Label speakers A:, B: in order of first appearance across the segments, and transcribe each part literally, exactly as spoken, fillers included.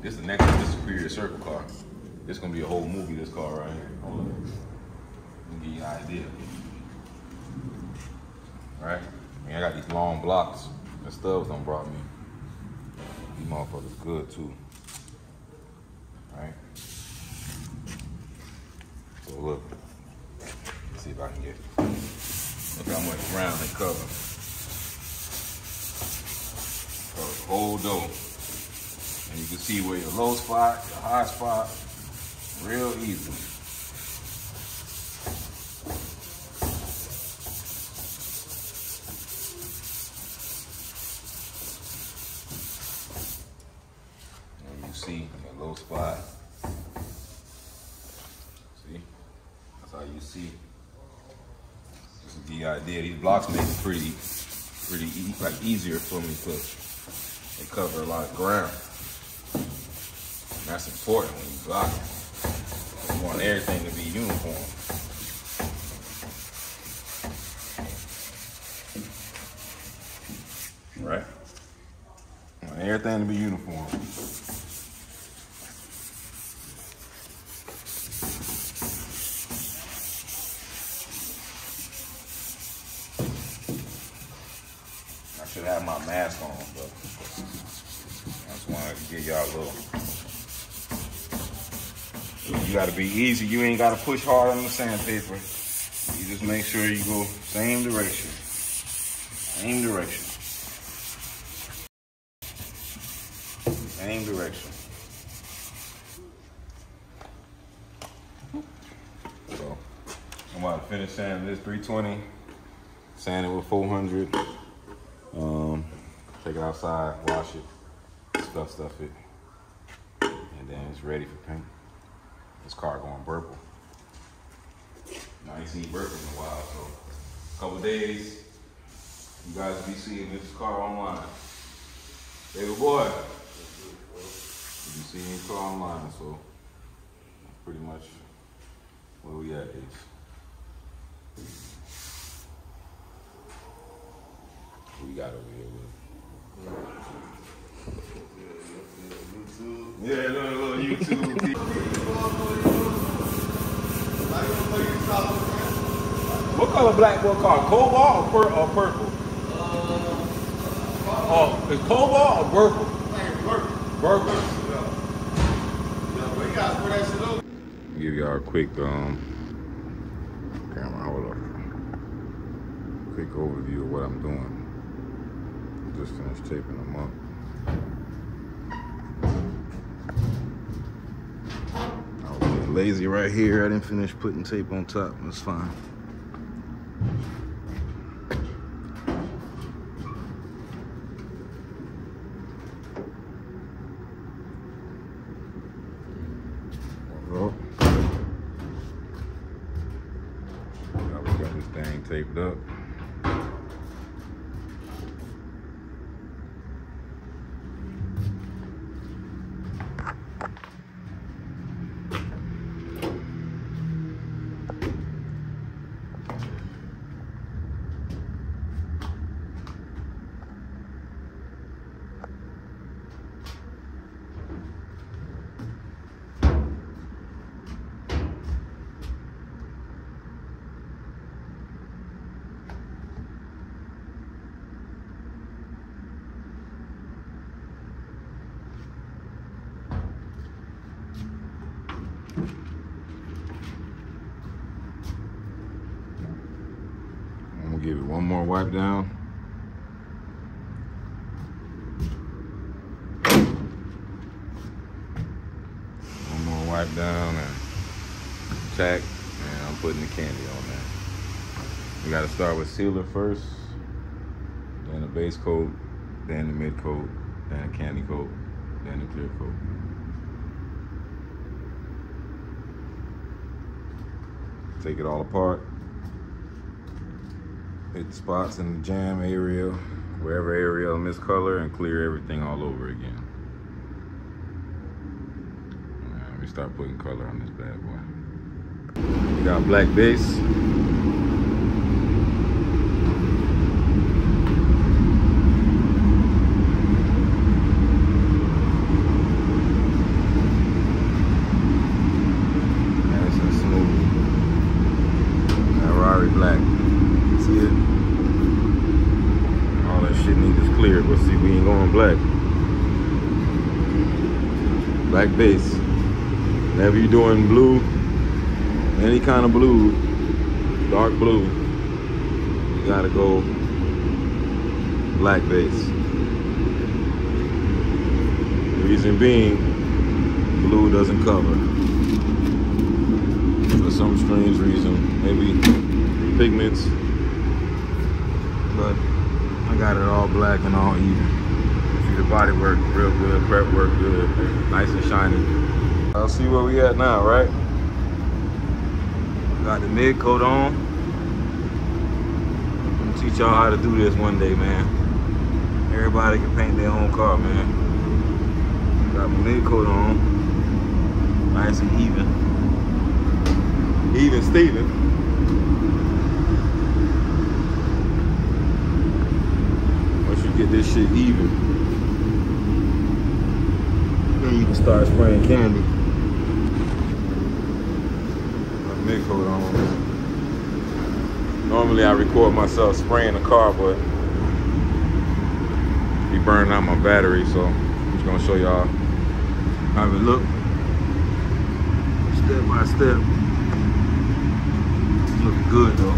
A: This is the next one, this Superior Circle car. This is gonna be a whole movie, this car right here. Hold on. Let me give you an idea. Right? I mean, I got these long blocks. The stubs done brought me. These motherfuckers good too. Right? So look. Let's see if I can get. Look how much ground they cover. Cover the whole door. And you can see where your low spot, your high spot, real easily. And you see your low spot. See? That's how you see. This is the idea. These blocks make it pretty, pretty e like easier for me because they cover a lot of ground. And that's important when you block it. You want everything to be uniform. Right? You want everything to be uniform. I should have my mask on, but I just wanted to give y'all a little. You gotta be easy. You ain't gotta push hard on the sandpaper. You just make sure you go same direction. Same direction. Same direction. So I'm about to finish sanding this three twenty. Sand it with four hundred. Um, take it outside, wash it, stuff, stuff it, and then it's ready for paint. This car going purple. I ain't seen purple in a while, so a couple days, you guys will be seeing this car online. Baby boy, you'll be seeing this car online, so that's pretty much where we at is. What we got over here with? Yeah, no, no, YouTube. What color black boy car? Cobalt or, pur or purple? Uh, oh, it's cobalt or purple? Purple. Purple. Yeah, we got for that shit up. Give y'all a quick um camera. Hold up. Quick overview of what I'm doing. Just finished taping them up. Lazy right here. I didn't finish putting tape on top. That's fine. Well, now we got this thing taped up. Give it one more wipe down. One more wipe down and tack, and I'm putting the candy on there. We gotta start with sealer first, then the base coat, then the mid coat, then the candy coat, then the clear coat. Take it all apart. Hit the spots in the jam area, wherever area on this color, and clear everything all over again. Right, we start putting color on this bad boy. We got black base. clear, but see, we ain't going black. Black base. Whenever you're doing blue, any kind of blue, dark blue, you gotta go black base. Reason being, blue doesn't cover. For some strange reason, maybe pigments, but I got it all black and all even. See, the body work real good, prep work good, nice and shiny. I'll see where we at now, right? Got the mid coat on. I'm gonna teach y'all how to do this one day, man. Everybody can paint their own car, man. Got my mid coat on, nice and even. Even Steven. Once you get this shit even, then you can start spraying candy. My mid coat on. Normally I record myself spraying the car, but be burning out my battery, so I'm just gonna show y'all how it look, step by step. Looking good though.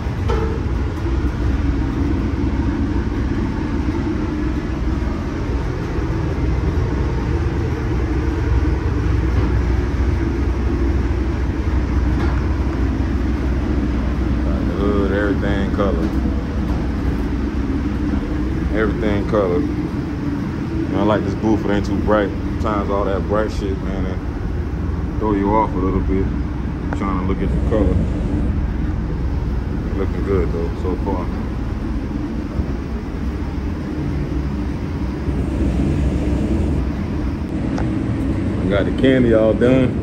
A: Got the hood, everything colored. Everything colored. Man, I like this booth, it ain't too bright. Sometimes all that bright shit, man, it throw you off a little bit. I'm trying to look at the color. It's looking good though, so far. I got the candy all done.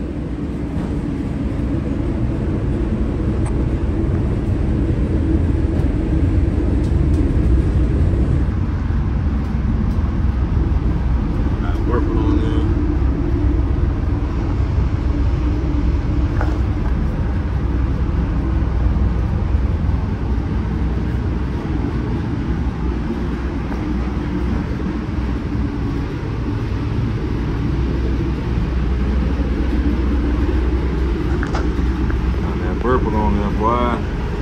A: Purple on there, boy.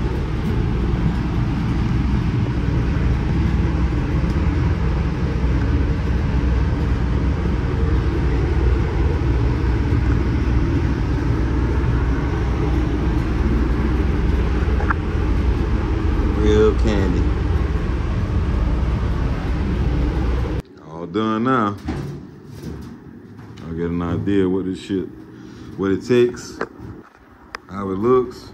A: Real candy. All done now. I'll get an idea what this shit, what it takes, how it looks.